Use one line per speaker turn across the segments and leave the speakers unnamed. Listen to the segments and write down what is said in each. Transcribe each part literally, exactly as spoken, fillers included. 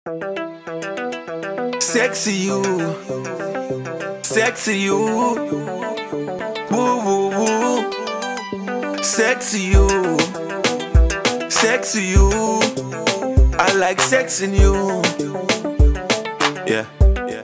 Sexy you, sexy you, woo woo woo. Sexy you, sexy you, I like sexing you. Yeah, yeah.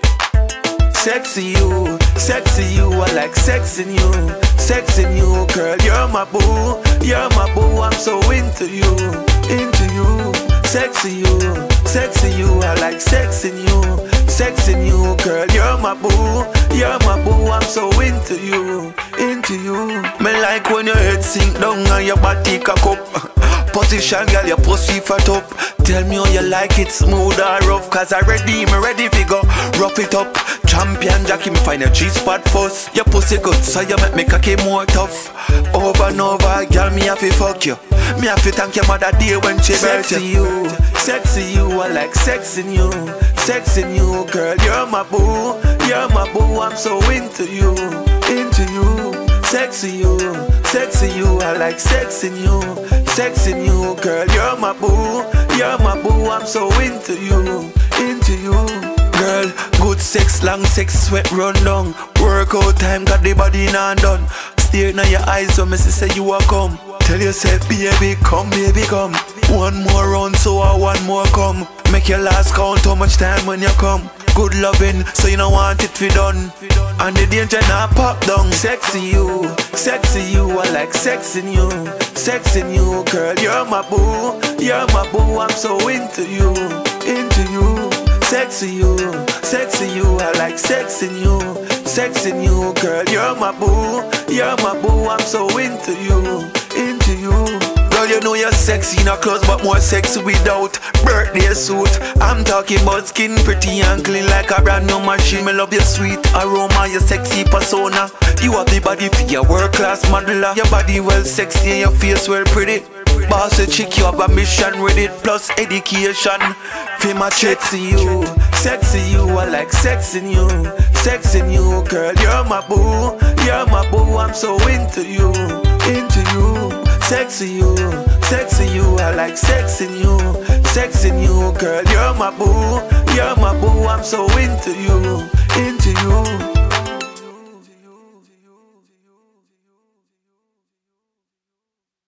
Sexy you, sexy you, I like sexing you. Sexing you, girl, you're my boo, you're my boo, I'm so into you, into you. Sexy you, sexy you, I like sexing you. Sexing you, girl, you're my boo, you're my boo, I'm so into you, into you. Me like when your head sink down and your body cock up. Position, girl, your pussy fat up. Tell me how you like it, smooth or rough, cause I ready, me ready to go rough it up. Champion Jackie, me find a G-spot first. Your pussy good, so you make me cocky more tough. Over and over, girl, me have to fuck you. Me have to thank your mother dear when she birthed you. Sexy you, sexy you, I like sexing you. Sexing you, girl, you're my boo, you're my boo, I'm so into you, into you. Sexy you, sexy you, I like sexing you. Sexing you, girl, you're my boo, you're my boo, I'm so into you, into you. Girl, good sex, long sex, sweat run down. Workout time, got the body not done. Stare in your eyes, so me say you a come. Tell yourself, baby, come, baby, come. One more round, so I one more come. Make your last count how much time when you come. Good loving, so you don't want it to be done. And the danger not pop down. Sexy you, sexy you, I like sexing you. Sexing you, girl, you're my boo, you're my boo, I'm so into you, into you. Sexy you, sexy you, I like sexing you. Sexing you, girl, you're my boo, you're my boo, I'm so into you, into you. Girl, you know you're sexy in a clothes, but more sexy without birthday suit. I'm talking about skin pretty and clean like a brand new machine. Me love your sweet aroma, your sexy persona. You have the body for your world-class modeler. Your body well sexy and your face well pretty. Boss a chick, you have a mission with it, plus education. Feel my sexy you, sexy you, I like sexing you. Sexing you, girl, you're my boo, you're my boo, I'm so into you, into you. Sexy you, sexy you, I like sexing you. Sexing you, girl, you're my boo, you're my boo, I'm so into you, into you.